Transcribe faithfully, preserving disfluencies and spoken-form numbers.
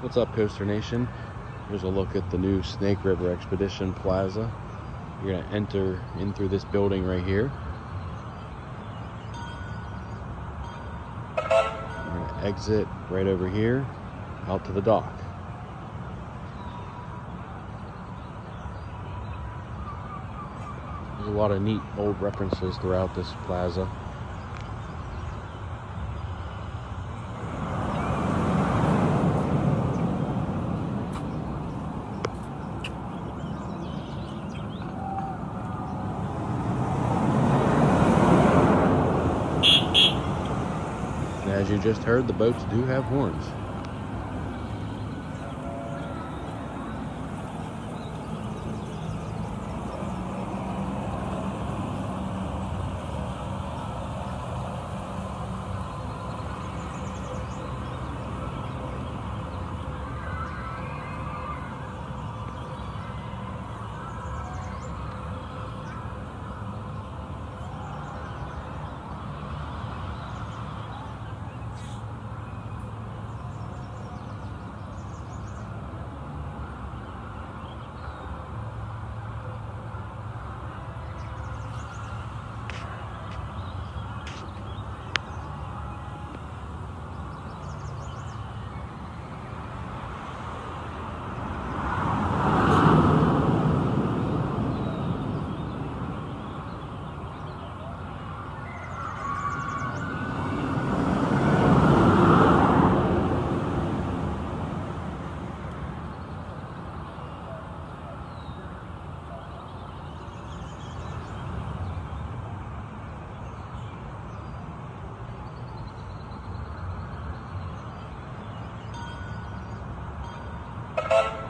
What's up, Coaster Nation? Here's a look at the new Snake River Expedition Plaza. You're going to enter in through this building right here. You're going to exit right over here out to the dock. There's a lot of neat old references throughout this plaza. And as you just heard, the boats do have horns. Uh-huh.